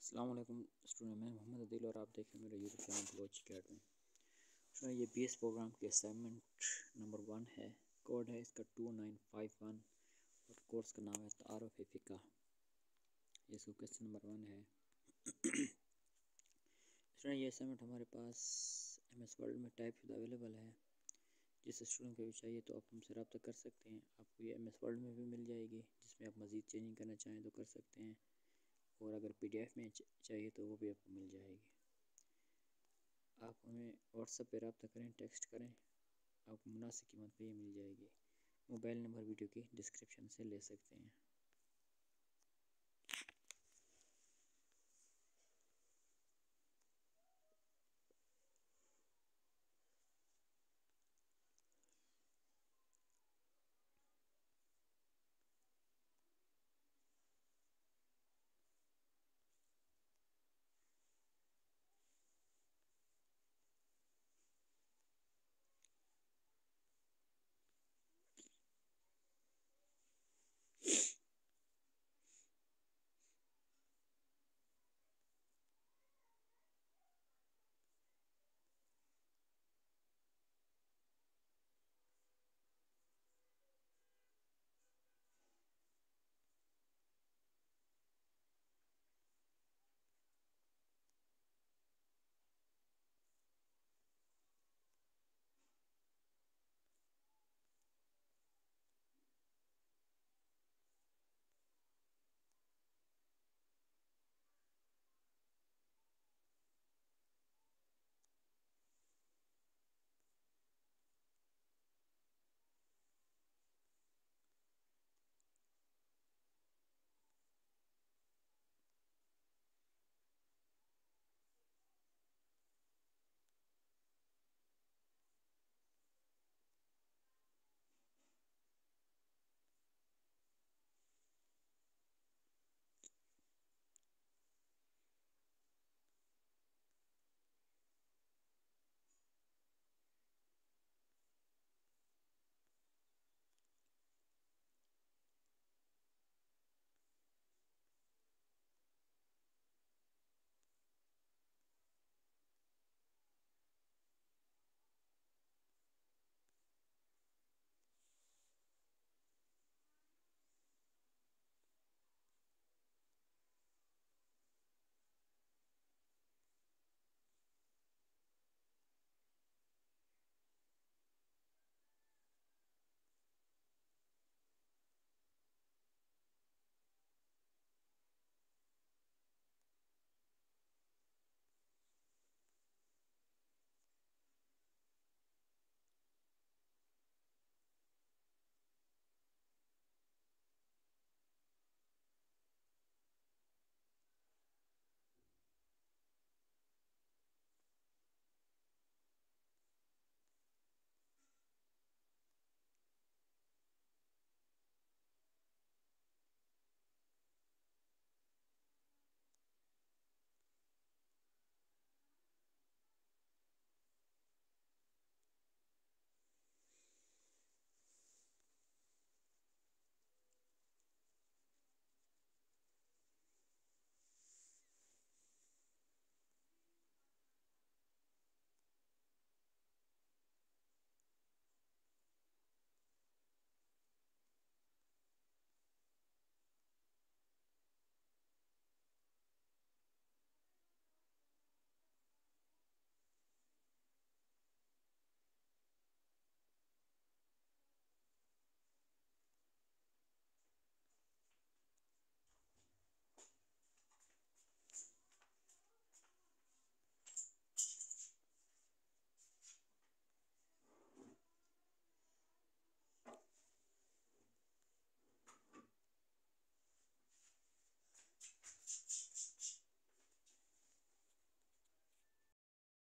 अस्सलाम वालेकुम स्टूडेंट, मैं मोहम्मद अदील और आप देख रहे हैं मेरा YouTube channel Baloch academy. Student, ये बीएस प्रोग्राम के असाइनमेंट नंबर 1 है। कोड है इसका 2951 और कोर्स का नाम है तारुफ फ़िक़्ह। ये इसको क्वेश्चन नंबर 1 है। स्टूडेंट, ये असाइनमेंट हमारे पास MS वर्ड में टाइप अवेलेबल है। जिस स्टूडेंट को भी चाहिए तो आप हमसे रब्ता कर सकते हैं। आपको ये MS वर्ड में भी मिल जाएगी, जिसमें आप मज़ीद चेंजिंग करना चाहें तो कर सकते हैं, और अगर PDF में चाहिए तो वो भी आपको मिल जाएगी। आप हमें व्हाट्सएप पे रब्ता करें, टेक्स्ट करें, आपको मुनासिब कीमत पे ये मिल जाएगी। मोबाइल नंबर वीडियो की डिस्क्रिप्शन से ले सकते हैं।